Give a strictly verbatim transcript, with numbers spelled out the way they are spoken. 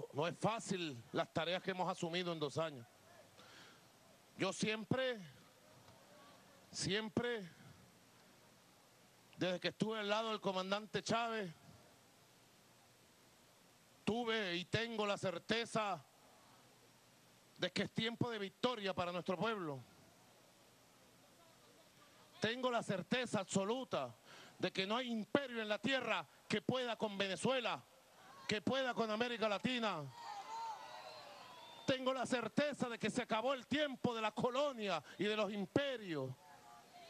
no, no es fácil las tareas que hemos asumido en dos años. Yo siempre, siempre, desde que estuve al lado del comandante Chávez, tuve y tengo la certeza de que es tiempo de victoria para nuestro pueblo. Tengo la certeza absoluta de que no hay imperio en la tierra que pueda con Venezuela, que pueda con América Latina. Tengo la certeza de que se acabó el tiempo de la colonia y de los imperios.